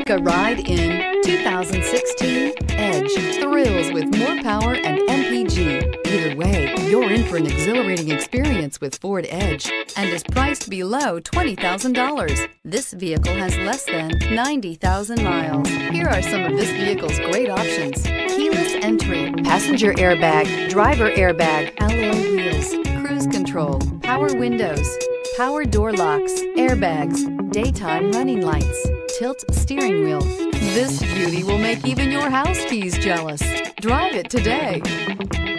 Take a ride in 2016 Edge. Thrills with more power and MPG. Either way, you're in for an exhilarating experience with Ford Edge and is priced below $20,000. This vehicle has less than 90,000 miles. Here are some of this vehicle's great options: keyless entry, passenger airbag, driver airbag, alloy wheels, cruise control, power windows, power door locks, airbags, daytime running lights, tilt steering wheel. This beauty will make even your house keys jealous. Drive it today.